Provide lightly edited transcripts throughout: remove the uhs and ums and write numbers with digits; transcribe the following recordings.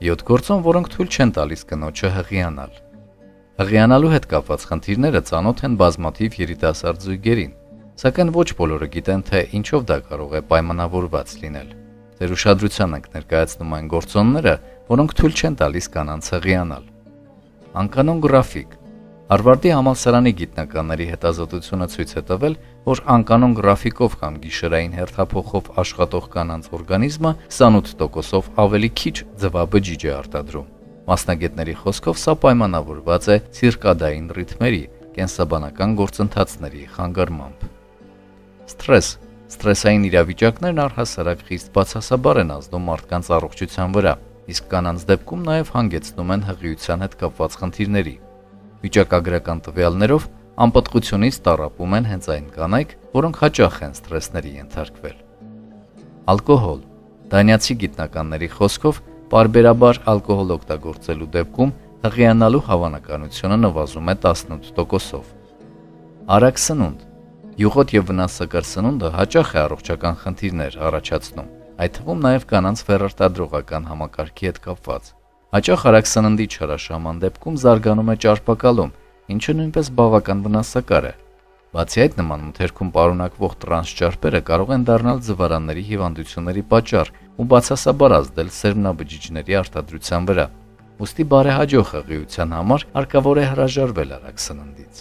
7 գործոն, որոնք թույլ չեն տալիս կնոջը հղիանալ։ Հղիանալու հետ կապված խնդիրները ծանոթ են բազմաթիվ երիտասարդ զույգերին, սակայն ոչ բոլորը գիտեն, թե ինչով դա կարող է պայմանավորված լինել։ Ձեր ուշադրության ենք ներկայացնում այն գործոնները, որոնք թույլ չեն տալիս կանանց հղիանալ։ Անկանոն գրաֆիկ։ Հարվարդի համալսարանի գիտնականների հետազոտությունը ցույց է տվել, որ անկանոն գրաֆիկով կամ գիշերային հերթափոխով աշխատող կանանց օրգանիզմը 28%-ով ավելի քիչ ձվաբջիջ է արտադրում։ Մասնագետների խոսքով սա պայմանավորված է ցիրկադային ռիթմերի, կենսաբանական գործընթացների խանգարմամբ։ Ստրես։ Ստրեսային իրավիճակներն առհասարակ խիստ բացասաբար են ազդում մարդկանց առողջության վրա, իսկ կանանց դեպքում նաև հանգեցնում են հղիության հետ կապված խնդիրների։ Վիճակագրական տվյալներով անպտղությունից տառապում են հենց այն կանայք, որոնք հաճախ են ստրեսների ենթարկվել։ Ալկոհոլ։ Դանիացի գիտնականների խոսքով պարբերաբար ալկոհոլ օգտագործելու դեպքում հղիանալու հավանականությունը նվազում է 18%-ով։ Արագ սնունդ։ Յուղոտ եւ վնասակար սնունդը հաճախ է առողջական խնդիրներ առաջացնում, այդ թվում նաև կանանց վերարտադրողական համակարգի հետ կապված։ Հաճախ արագ սննդի չհրաշաման դեպքում զարգանում է ճարպակալում, ինչը նույնպես բավական վնասակար է։ Բացի այդ, նման մթերքում պարունակվող տրանս ճարպերը կարող են դառնալ ձվարանների հիվանդությունների պատճառ ու բացասաբար ազդել սերմնաբջիջների արտադրության վրա։ Ուստի բարեհաջող հղիության համար հարկավոր է հրաժարվել արագ սննդից։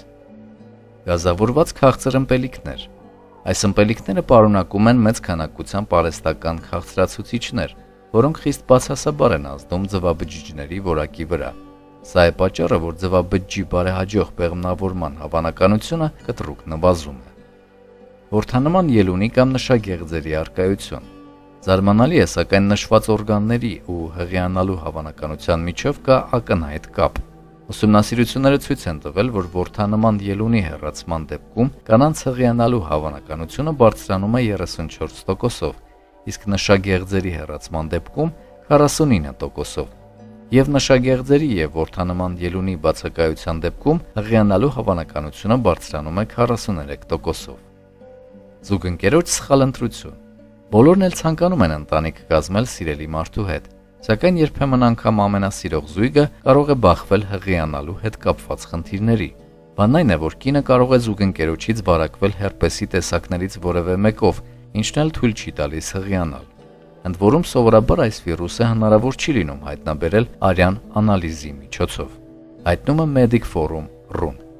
Գազավորված քաղցր ըմպելիքներ։ Այս ըմպելիքները պարունակում են մեծ քանակությամբ արհեստական քաղցրացուցիչներ, որոնք խիստ բացասաբար են ազդում ձվաբջիջների որակի վրա։ Սա է պատճառը, որ ձվաբջիջի բարեհաջող բեղմնավորման հավանականությունը կտրուկ նվազում է։ Որդանման ելունի կամ նշագեղձերի առկայություն։ Զարմանալի է, սակայն նշված օրգանների ու հղիանալու հավանականության միջև կա ակնհայտ կապ։ Ուսումնասիրությունները ցույց են տվել, որ որդանման ելունի հեռացման դեպքում կանանց հղիանալու հավանականությունը բարձրանում է 34%-ով, իսկ նշագեղձերի հեռացման դեպքում 49%-ով, եւ նշագեղձերի եւ որդանման ելունի բացակայության դեպքում հղիանալու հավանականությունը բարձրանում է 43%-ով։ Զուգընկերոջ սխալ ընտրություն։ Բոլորն էլ ցանկանում են ընտանիք կազմել սիրելի մարդու հետ, սակայն երբեմն անգամ ամենասիրող զույգը կարող է բախվել հղիանալու հետ կապված խնդիրների։ Բանն այն է, որ կինը կարող է զուգընկերոջից վարակվել հերպեսի տեսակներից որևէ մեկով, ինչն էլ թույլ չի տալիս հղիանալ։ Ընդ որում սովորաբար այս վիրուսը հնարավոր չի լինում հայտնաբերել արյան անալիզի միջոցով։ Հայտնում է Medic Forum.ru-ն։